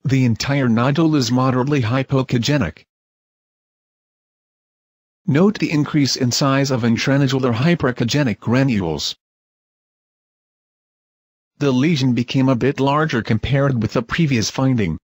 The entire nodule is moderately hypoechogenic. Note the increase in size of intranodular hyperechogenic granules. The lesion became a bit larger compared with the previous finding.